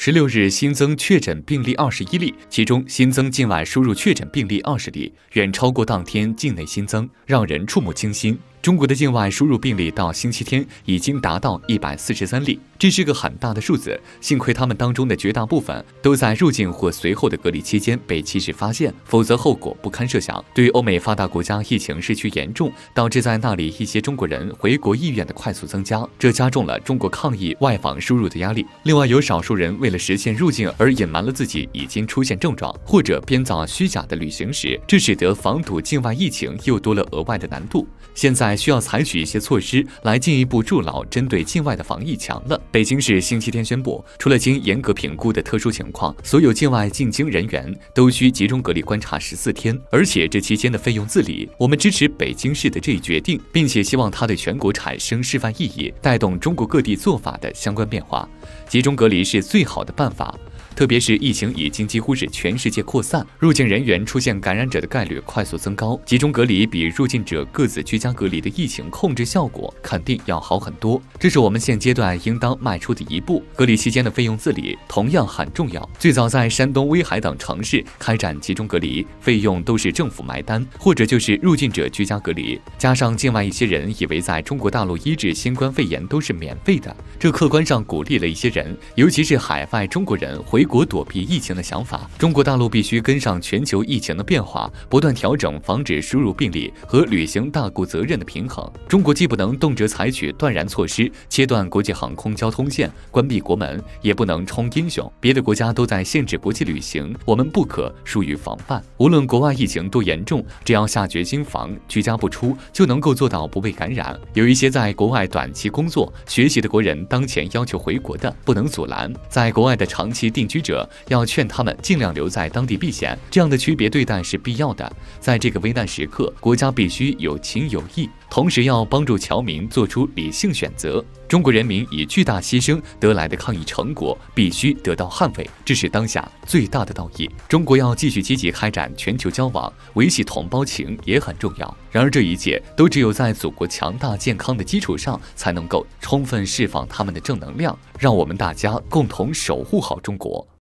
16日新增确诊病例21例，其中新增境外输入确诊病例20例，远超过当天境内新增，让人触目惊心。中国的境外输入病例到星期天已经达到143例，这是个很大的数字。幸亏他们当中的绝大部分都在入境或随后的隔离期间被及时发现，否则后果不堪设想。对于欧美发达国家疫情日趋严重，导致在那里一些中国人回国意愿的快速增加，这加重了中国抗疫外访输入的压力。另外，有少数人为了实现入境而隐瞒了自己已经出现症状，或者编造虚假的旅行史，这使得防堵境外疫情又多了额外的难度。现在需要采取一些措施来进一步筑牢针对境外的防疫墙了。北京市星期天宣布，除了经严格评估的特殊情况，所有境外进京人员都需集中隔离观察14天，而且这期间的费用自理。我们支持北京市的这一决定，并且希望它对全国产生示范意义，带动中国各地做法的相关变化。集中隔离是最好的办法。特别是疫情已经几乎是全世界扩散，入境人员出现感染者的概率快速增高，集中隔离比入境者各自居家隔离的疫情控制效果肯定要好很多，这是我们现阶段应当迈出的一步。隔离期间的费用自理同样很重要。最早在山东、威海等城市开展集中隔离，费用都是政府埋单，或者就是入境者居家隔离，加上境外一些人以为在中国大陆医治新冠肺炎都是免费的，这客观上鼓励了一些人，尤其是海外中国人回国躲避疫情的想法。中国大陆必须跟上全球疫情的变化，不断调整防止输入病例和履行大国责任的平衡。中国既不能动辄采取断然措施，切断国际航空交通线，关闭国门，也不能充英雄。别的国家都在限制国际旅行，我们不可疏于防范。无论国外疫情多严重，只要下决心防，居家不出，就能够做到不被感染。有一些在国外短期工作、学习的国人，当前要求回国的，不能阻拦；在国外的长期定居者，要劝他们尽量留在当地避险。这样的区别对待是必要的。在这个危难时刻，国家必须有情有义，同时要帮助侨民做出理性选择。中国人民以巨大牺牲得来的抗疫成果必须得到捍卫，这是当下最大的道义。中国要继续积极开展全球交往，维系同胞情也很重要。然而这一切都只有在祖国强大健康的基础上，才能够充分释放他们的正能量，让我们大家共同守护好中国。